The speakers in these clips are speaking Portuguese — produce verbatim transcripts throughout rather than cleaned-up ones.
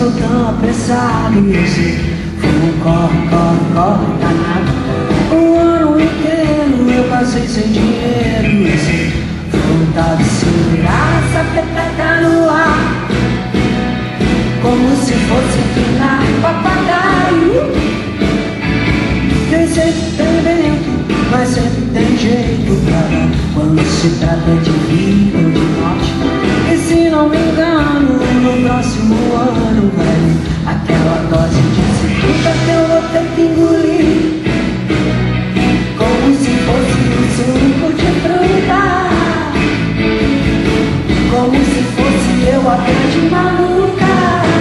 sou tão apressado e eu sei, fumo, corre, corre, corre, danado. O ano inteiro eu passei sem dinheiro, eu sei, vontade de segurar essa peteca no ar, como se fosse finar papagaio. Tem sempre tem vento, mas sempre tem jeito pra dar, quando se trata de vida ou de morte. E se não me engano, no próximo ano vai vir aquela dose de segunda que eu vou ter que engolir, como se fosse o suco de fruta, como se fosse eu a grande maluca.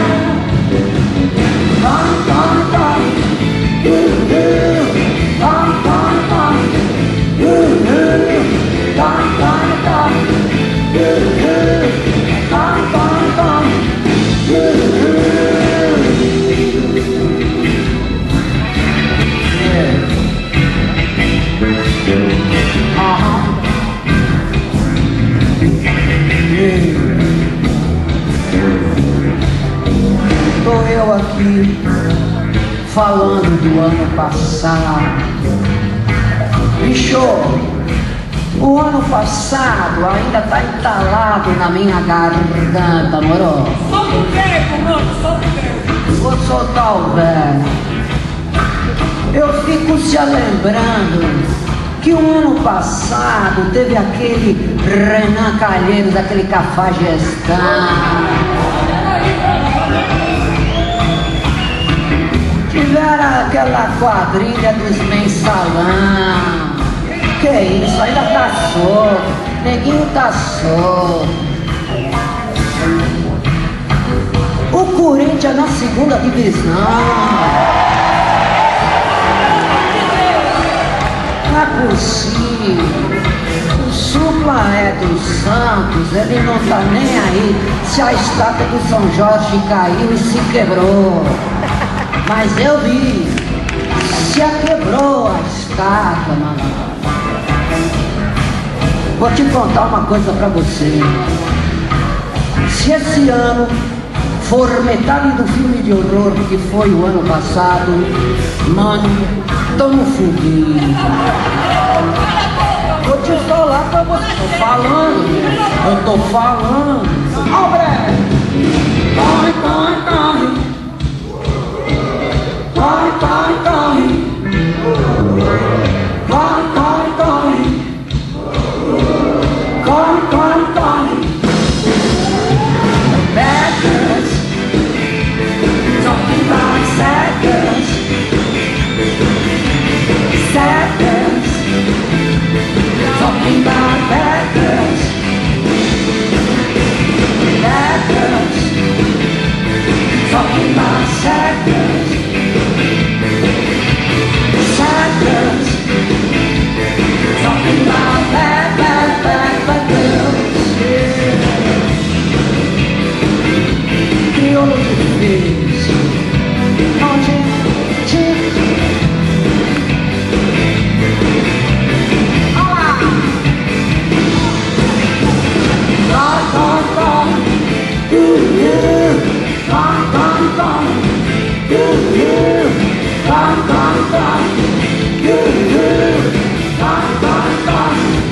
Corre, corre, corre, uh, uh. Corre, corre, corre, uh, uh. Corre, corre, corre, uh, uh. Corre, corre, corre, uh, uh. Yeah. Uh-huh. Estou eu aqui falando do ano passado. Bicho, o ano passado ainda tá entalado na minha garganta, moro? Solta o tempo, mano, solta o tempo. Vou soltar o velho. Eu fico se lembrando que o ano passado teve aquele Renan Calheiros, aquele Cafajestão. Tiveram aquela quadrilha dos mensalão. Que isso, ainda tá solto. Neguinho tá solto. O Corinthians na segunda divisão. Não é possível. O Supla é do Santos, ele não tá nem aí se a estátua do São Jorge caiu e se quebrou. Mas eu vi, se a quebrou a estátua, mano. Vou te contar uma coisa pra você. Se esse ano for metade do filme de horror que foi o ano passado, mano, tamo fudido. Vou te falar pra você, tô falando, eu tô falando. Ó, oh, Bré, corre, corre, corre. Corre, corre, corre. Corre, corre, corre. Corre, corre, corre. Beggars, talking about seconds. Seconds, talking about beggars. Beggars, talking about seconds. Seconds, talking about bad, bad, bad, bad girls. Crioulo difícil, onde te... Olá! Corre, corre, corre, uh, uh. Corre, corre, corre, uh, uh. Corre, corre, corre, uh, uh. Corre, corre, corre.